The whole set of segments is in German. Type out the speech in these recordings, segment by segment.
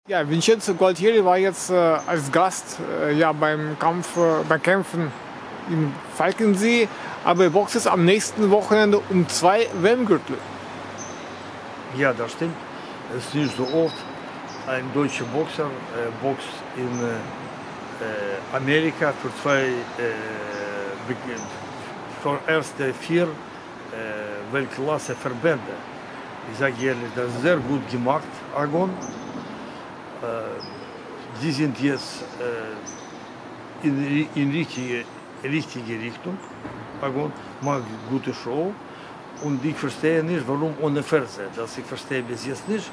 Ja, Vincenzo Gualtieri war jetzt als Gast bei Kämpfen in Falkensee, aber er boxt jetzt am nächsten Wochenende um 2 WM-Gürtel. Ja, das stimmt. Es ist nicht so oft. Ein deutscher Boxer boxt in Amerika für erste 4 Weltklasse-Verbände. Ich sage ehrlich, das ist sehr gut gemacht, Agon. Sie sind jetzt in richtige Richtung. Agon macht gute Show. Und ich verstehe nicht, warum ohne Fernseher. Das ich verstehe bis jetzt nicht.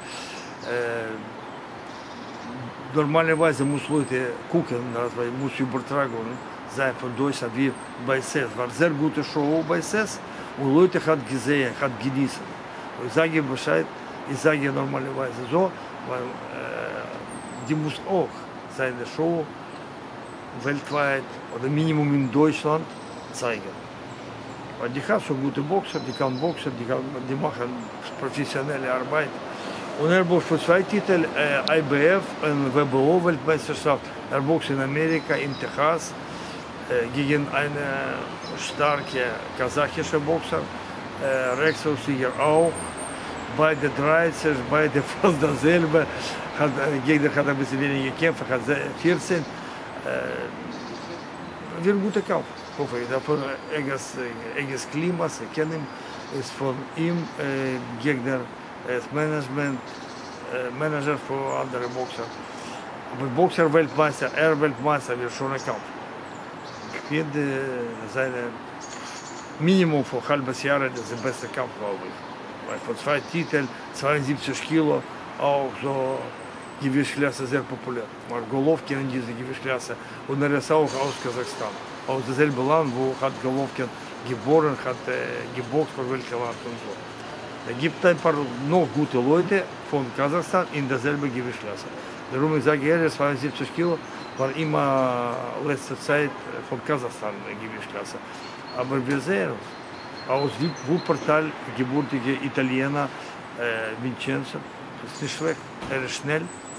Normalerweise muss Leute gucken, weil muss Übertragung sein von Deutschland wie bei CES. War sehr gute Show bei CES und Leute hat gesehen, hat genießen. Ich sage Bescheid, ich sage normalerweise so, weil die muss auch seine Show weltweit oder Minimum in Deutschland zeigen. Weil die haben schon gute Boxer, die kann boxen, die machen professionelle Arbeit. Und er boxt für 2 Titel, IBF und WBO Weltmeisterschaft. Er boxt in Amerika, in Texas, gegen einen starken kasachische Boxer, Rechtsausleger auch. Beide 30, beide fast dasselbe. Gegner hat ein bisschen weniger gekämpft, hat 14. Wird ein guter Kampf, hoffe ich. Davon enges Klima, Sie kennen ist von ihm Gegner. Er ist Manager für andere Boxer. Aber Boxer Weltmeister, Weltmeister wird schon ein Kampf. Ich finde seine Minimum für ein halbes Jahr das ist der beste Kampf, glaube ich. Weil von 2 Titeln, 72 Kilo, auch so Gewichtsklasse sehr populär. Mark Golovkin in dieser Gewichtsklasse und er ist auch aus Kasachstan. Aus demselben Land, wo hat Golovkin geboren, hat geboxt für welches Land und so. Es gibt ein paar noch gute Leute von Kasachstan in derselben Gewichtsklasse. Darum ich sage ehrlich, 72 Kilo war immer letzte Zeit von Kasachstan Gewichtsklasse. Aber wir sehen uns. Aus Wuppertal, gebürtige Italiener, Vincenzo, ist nicht schlecht, er ist schnell.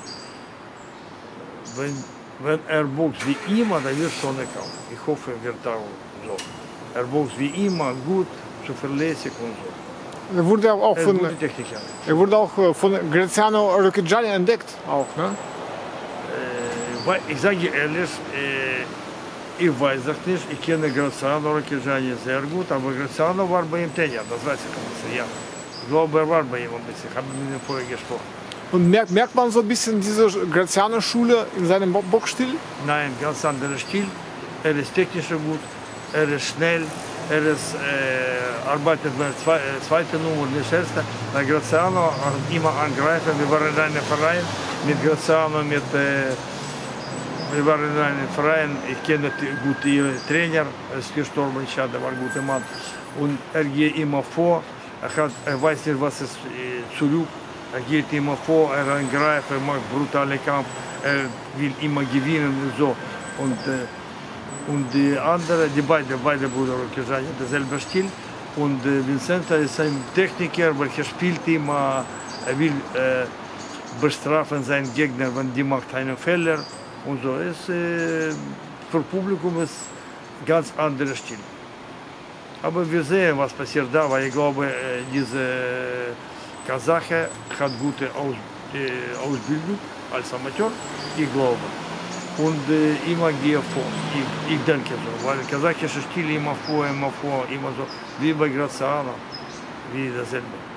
Wenn er boxt wie immer, dann wird schon ein Kampf. Ich hoffe, er wird auch so. Er boxt wie immer gut, zuverlässig und so. Er wurde auch von Graziano Rocchigiani entdeckt, auch, ne? Ich sage ehrlich, ich weiß es nicht. Ich kenne Graziano Rocchigiani sehr gut, aber Graziano war bei ihm Trainer, das weiß ich ein bisschen, ja. Ich glaube, er war bei ihm ein bisschen, ich habe mit ihm vorher gesprochen. Und merkt man so ein bisschen diese Graziano-Schule in seinem Boxstil? Nein, ganz anderer Stil. Er ist technisch gut, er ist schnell. Er arbeitet mit zweiter Nummer, nicht erste. Bei Graziano immer angreifen. Wir waren in einem Verein mit Graziano, wir waren in einem Verein. Ich kenne gute Trainer, er ist gestorben, der war ein guter Mann. Und er geht immer vor, er weiß nicht, was ist zurück. Er geht immer vor, er angreift, er macht brutale Kampf, er will immer gewinnen und so. Und die andere, die beide Brüder Rocchigiani, derselbe Stil. Und Vincenzo ist ein Techniker, welcher spielt immer, er will bestrafen seinen Gegner, wenn die macht einen Fehler. Und so ist für Publikum ist ganz anderer Stil. Aber wir sehen, was passiert da, weil ich glaube, diese Kasache hat gute Ausbildung als Amateur, ich glaube. Und immer gehe vor. Ich denke so, weil kasachischer Stil immer vor, immer so, wie bei Graziano, wie dasselbe.